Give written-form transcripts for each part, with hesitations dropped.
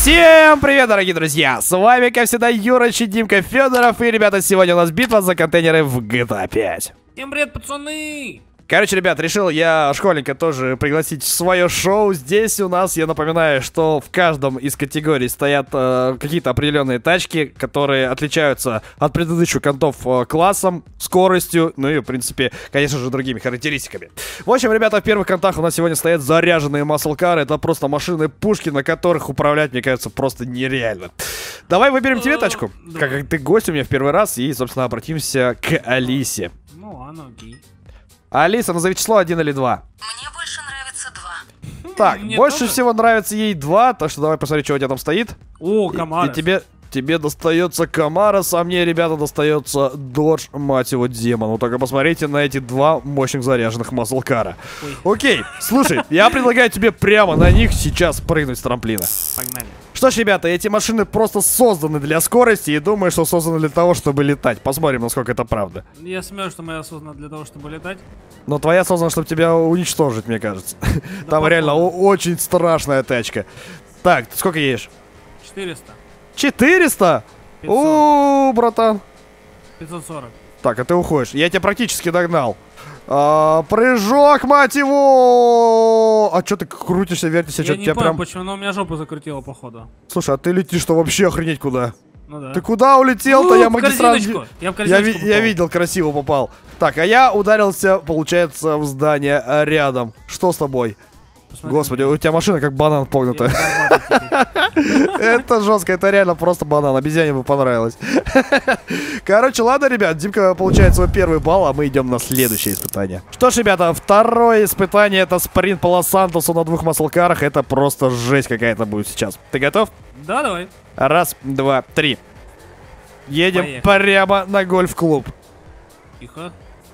Всем привет, дорогие друзья! С вами, как всегда, Юрыч и Димка Федоров. И, ребята, сегодня у нас битва за контейнеры в GTA 5. Всем привет, пацаны! Короче, ребят, решил я школьника тоже пригласить в свое шоу. Здесь у нас, я напоминаю, что в каждом из категорий стоят какие-то определенные тачки, которые отличаются от предыдущих контов классом, скоростью, ну и, в принципе, конечно же, другими характеристиками. В общем, ребята, в первых контах у нас сегодня стоят заряженные маслкары. Это просто машины-пушки, на которых управлять, мне кажется, просто нереально. Давай выберем тебе тачку. Как ты гость у меня в первый раз, и, собственно, обратимся к Алисе. Ну ладно, окей. Алиса, назови число 1 или 2. Мне больше нравится 2. Так, Мне больше тоже. всего нравится ей 2, так что давай посмотри, что у тебя там стоит. О, И Камарес. тебе достается Камарес, а мне, ребята, достается Dodge, мать его, демон. Вот только посмотрите на эти два мощных заряженных маслкара. Окей, слушай, я предлагаю тебе прямо на них сейчас прыгнуть с трамплина. Погнали. Что ж, ребята, эти машины просто созданы для скорости и думаю, что созданы для того, чтобы летать. Посмотрим, насколько это правда. Я смею, что моя создана для того, чтобы летать. Но твоя создана, чтобы тебя уничтожить, мне кажется. Там реально очень страшная тачка. Так, ты сколько едешь? 400. 400? 500. О, братан. 540. Так, а ты уходишь. Я тебя практически догнал. Прыжок, мать его! А что ты крутишься, вертишься? Я Что не тебя понял, прям... почему, но у меня жопу закрутила, походу. Слушай, а ты летишь-то вообще охренеть куда? Ну да. Ты куда улетел-то? Я в магистраль... корзиночку. Я в корзиночку Я попал. видел, красиво попал. Так, а я ударился, получается, в здание рядом. Что с тобой? Посмотри. Господи, у тебя машина как банан Я погнутая. тормозил теперь. Это жестко, это реально просто банан. Обезьяне бы понравилось. Короче, ладно, ребят, Димка получает свой первый балл, а мы идем на следующее испытание. Что ж, ребята, второе испытание — это спринт по Лос-Сантосу на двух маслкарах. Это просто жесть какая-то будет сейчас. Ты готов? Да, давай. Раз, два, три. Едем Поехали. прямо на гольф-клуб. Тихо.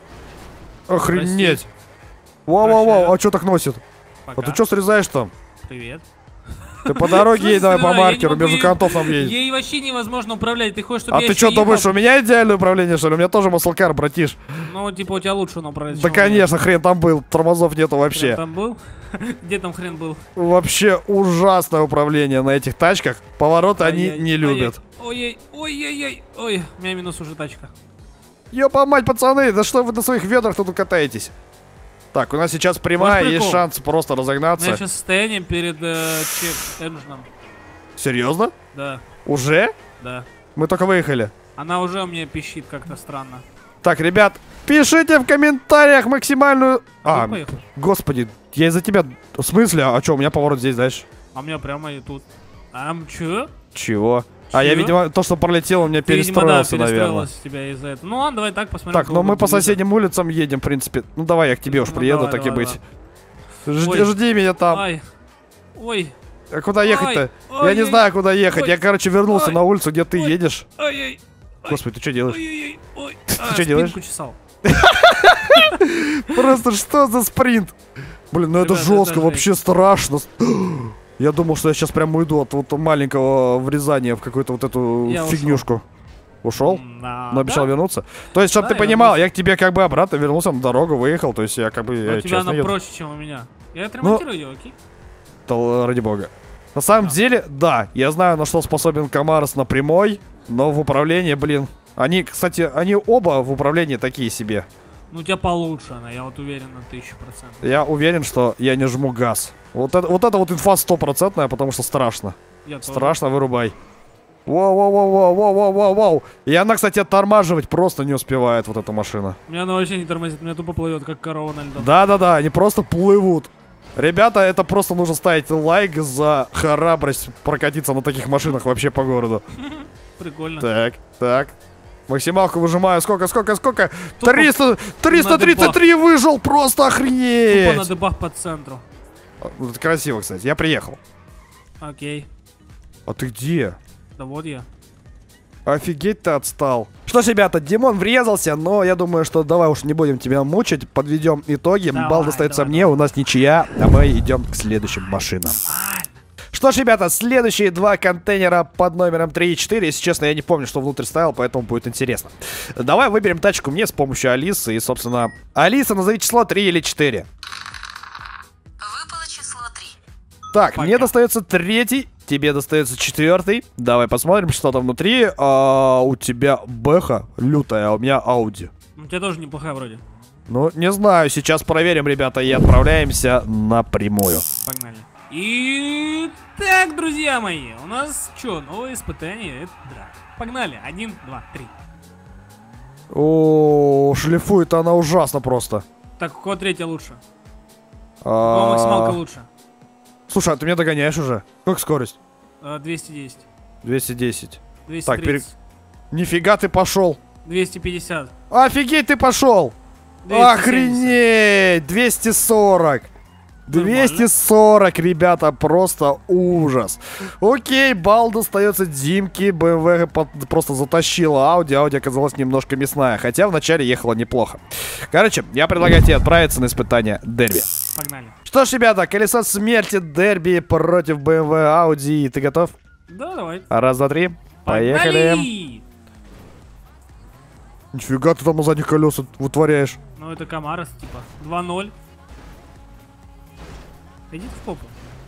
Охренеть. Вау-вау-вау, Прощаю. а что так носит? Пока. А ты что срезаешь там? Привет. Ты по дороге ей давай по Слушай, маркеру, я не могу между контов нам едет. Ей вообще невозможно управлять. Ты хочешь, чтобы А я ты еще что думаешь, ехал? у меня идеальное управление, что ли? У меня тоже маслкар, братиш. Ну, типа, у тебя лучше он управлять. Да, чем у меня. конечно, хрен там был, тормозов нету Хрен вообще. там был? Где там хрен был? Вообще ужасное управление на этих тачках. Повороты они не любят. Ой-ой-ой, ой, у меня минус уже тачка. Ёпа мать, пацаны, да что вы на своих ведрах тут катаетесь? Так, у нас сейчас прямая, Вот есть прикол. шанс просто У меня разогнаться. сейчас состояние перед чек-энджином. Серьезно? Да, Уже? да. Мы только выехали. Она уже у меня пищит как-то странно. Так, ребят, пишите в комментариях максимальную... А, А, ты поехал? господи, я из-за тебя... В смысле? А что, у меня поворот здесь дальше? А у меня прямо и тут. Чё? Чего? А я, Чего? видимо, то, что пролетел, у меня Ты, видимо, перестроился, да, наверное. перестроилась у тебя из-за этого. Ну ладно, давай так посмотрим. Так, ну мы по соседним улицам едем, в принципе. Ну давай, я к тебе уж Ну, приеду, давай, так и давай, быть. Ой. Жди меня там. Ай. Ой. А куда ехать-то? Ой, Я не ой, знаю, куда ехать. ой, Я, короче, вернулся ой, на улицу, где ты ой. едешь. Ой-ой. Господи, ты что делаешь? Ой-ой-ой. Ой. чё делаешь? Спинку чесал. Просто что за спринт? Блин, ну это Ребята, жестко, это вообще страшно. Я думал, что я сейчас прям уйду от вот маленького врезания в какую-то вот эту Я ушел. фигнюшку. Ушел? Да. Но обещал Да? вернуться. То есть, чтобы Да, ты я понимал, вернулся. я к тебе как бы обратно вернулся на дорогу, выехал. То есть я как бы, Но я у тебя честно она еду. проще, чем у меня. Я отремонтирую ее, окей? Да, ради бога. На самом деле, да, я знаю, на что способен Камарес на прямой, но в управлении, блин. Они, кстати, они оба в управлении такие себе. Ну у тебя получше она, я вот уверен на 1000%. Я уверен, что я не жму газ. Вот это вот инфа 100%, потому что страшно. Я тоже. Страшно, вырубай. Воу-воу-воу-воу-воу-воу-воу. И она, кстати, оттормаживать просто не успевает, вот эта машина. Меня она вообще не тормозит, меня тупо плывет, как корова на льду. Да-да-да, они просто плывут. Ребята, это просто нужно ставить лайк за храбрость прокатиться на таких машинах вообще по городу. Прикольно. Так. Максималку выжимаю. Сколько? Тупо 333 выжил, просто Тупо на охренеть. дебаг по центру. Вот это красиво, кстати. Я приехал. Окей. А ты где? Да вот я. Офигеть, ты отстал. Что ж, ребята, Димон врезался, но я думаю, что давай уж не будем тебя мучить. Подведем итоги. Давай, Балл достается давай, мне, у нас ничья, а мы идем к следующим машинам. Что ж, ребята, следующие два контейнера под номером 3 и 4. Если честно, я не помню, что внутрь ставил, поэтому будет интересно. Давай выберем тачку мне с помощью Алисы. И, собственно, Алиса, назови число 3 или 4. Выпало число 3. Так, Пока. мне достается третий тебе достается 4-й. Давай посмотрим, что там внутри. У тебя Бэха лютая, а у меня Ауди. У тебя тоже неплохая вроде. Ну, не знаю, сейчас проверим, ребята, и отправляемся напрямую. Погнали. Итак, друзья мои, у нас что, новое испытание? Это драка. Погнали. 1, 2, 3. О, шлифует она ужасно просто. Так, у кого третья лучше? У кого максималка лучше? Слушай, а ты меня догоняешь уже? Как скорость? 210. 210. 230. Так, Нифига ты пошел. 250. Офигеть ты пошел. 270. Охренеть. 240. Нормально. 240, ребята, просто ужас. Окей, балл достается Димке. BMW просто затащила Ауди. Ауди оказалась немножко мясная. Хотя вначале ехала неплохо. Короче, я предлагаю тебе отправиться на испытание дерби. Погнали. Что ж, ребята, колесо смерти дерби против BMW Audi. Ты готов? Да, давай. Раз, два, три. Поехали. Погнали! Нифига ты там на задних колесах вытворяешь. Ну, это Камарос, типа. 2-0. Иди ты в попу.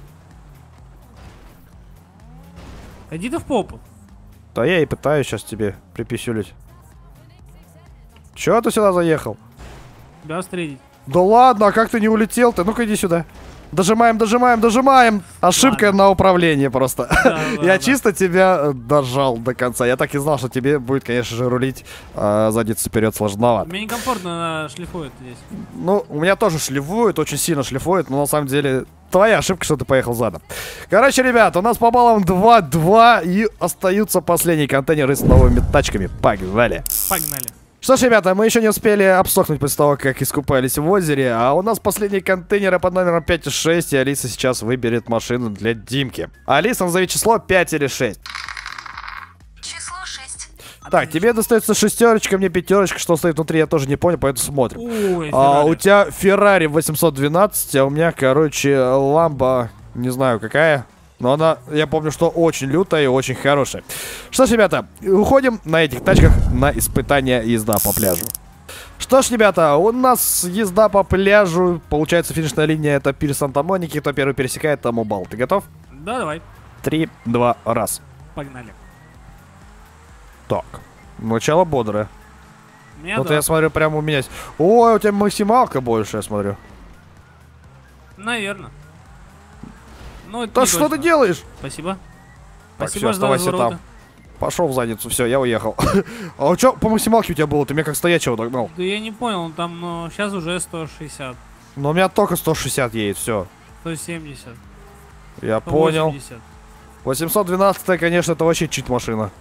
Иди ты в попу. Да я и пытаюсь сейчас тебе приписюлить. Чё ты сюда заехал? Тебя встретить. Да ладно, а как ты не улетел-то? Ну-ка иди сюда. Дожимаем, дожимаем, дожимаем. Ошибка Ладно. на управлении просто. Да, Я ладно. чисто тебя дожал до конца. Я так и знал, что тебе будет, конечно же, рулить задницу вперед сложновато. Мне некомфортно шлифует здесь. Ну, у меня тоже шлифует, очень сильно шлифует, но на самом деле твоя ошибка, что ты поехал задом. Короче, ребят, у нас по баллам 2-2 и остаются последние контейнеры с новыми тачками. Погнали. Погнали. Что ж, ребята, мы еще не успели обсохнуть после того, как искупались в озере, а у нас последние контейнеры под номером 5 и 6, и Алиса сейчас выберет машину для Димки. Алиса, назови число 5 или 6. Число 6. Так, тебе достается шестерочка, мне пятерочка, что стоит внутри, я тоже не понял, поэтому смотрим. Ой, У тебя Ferrari 812, а у меня, короче, Ламба, не знаю какая. Но она, я помню, что очень лютая и очень хорошая. Что ж, ребята, уходим на этих тачках на испытание езда по пляжу. Что ж, ребята, у нас езда по пляжу. Получается, финишная линия это пирс Санта-Моники. Кто первый пересекает, тому балл. Ты готов? Да, давай. 3, 2, раз. Погнали. Так, начало бодрое. Меня Вот да. я смотрю, прямо у меня... Ой, у тебя максималка больше, я смотрю. Наверное. Ну, это Да не что точно. ты делаешь? Спасибо. Так, Спасибо все, за оставайся развороты. там. Пошел в задницу, все, я уехал. А что по максималке у тебя было? Ты меня как стоячего догнал. Да я не понял, там, ну, сейчас уже 160, Но у меня только 160 едет, все. 170, Я понял. 180. 812, конечно, это вообще чит машина.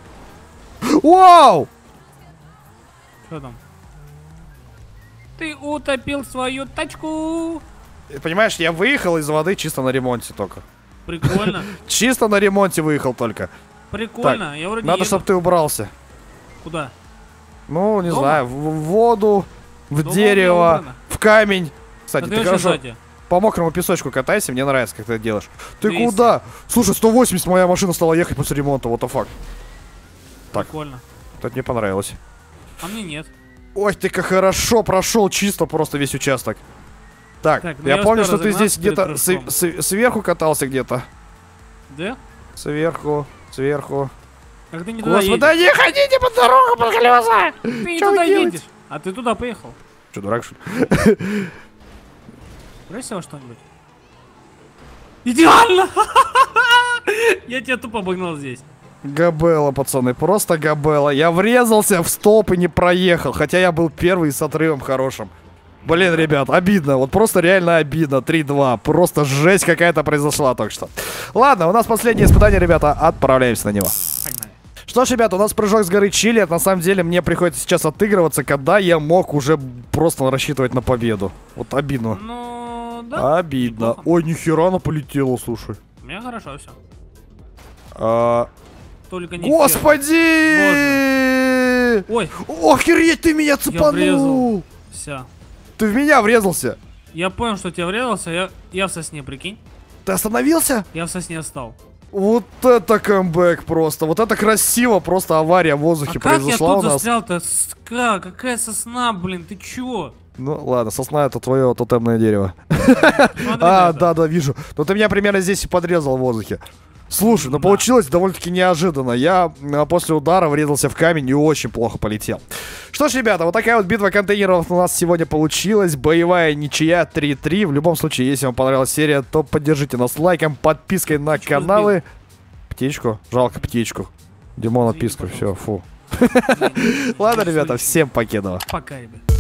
Вау! Что там? Ты утопил свою тачку. Понимаешь, я выехал из воды чисто на ремонте только. Прикольно. Чисто на ремонте выехал только. Прикольно. Я вроде Надо, еду. чтобы ты убрался. Куда? Ну, не Дома? знаю, в воду, в Дома у меня дерево, убрано. в камень. Кстати, А ты ты очень хорошо сзади. по мокрому песочку катайся, мне нравится, как ты это делаешь. Ты 200. куда? Слушай, 180 моя машина стала ехать после ремонта, what the fuck. Так. Прикольно. Это мне понравилось. А мне нет. Ой, ты как хорошо прошел чисто просто весь участок. Так, Так, ну я я помню, успел что ты здесь разогнаться перед где-то прыжком. сверху катался где-то. Да? Сверху, сверху. Как ты не туда Господи, едешь? да не ходите по дорогам под колеса! Ты не Чё вы туда делаете? едешь. А ты туда поехал. Че, дурак, что ли? Бросил что-нибудь. Идеально! Я тебя тупо обогнал здесь. Габела, пацаны, просто габела. Я врезался в столб и не проехал, хотя я был первый с отрывом хорошим. Блин, ребят, обидно, вот просто реально обидно. 3-2, просто жесть какая-то произошла только что. Ладно, у нас последнее испытание, ребята, отправляемся на него. Погнали. Что ж, ребята, у нас прыжок с горы Чили. На самом деле, мне приходится сейчас отыгрываться, когда я мог уже просто рассчитывать на победу. Вот обидно. Ну, да. Обидно. неплохо. Ой, нихера она полетела, слушай. У меня хорошо все. А, Только не Господи! Ой, Охереть, ты меня цепанул! врезал. все. Ты в меня врезался. Я понял, что тебя врезался, я в сосне, прикинь. Ты остановился? Я в сосне стал. Вот это камбэк просто. Вот это красиво, просто авария в воздухе А как я произошла у тут нас. застрял-то? Какая сосна, блин, ты чё? Ну ладно, сосна это твое тотемное дерево. Смотри на это. Да, вижу. Но ты меня примерно здесь и подрезал в воздухе. Слушай, ну получилось довольно-таки неожиданно. Я после удара врезался в камень и очень плохо полетел. Что ж, ребята, вот такая вот битва контейнеров у нас сегодня получилась. Боевая ничья 3-3. В любом случае, если вам понравилась серия, то поддержите нас лайком, подпиской на каналы. Птичку? Жалко птичку. Димон, отписку, все, фу. Ладно, ребята, всем покедова. Пока, ребят.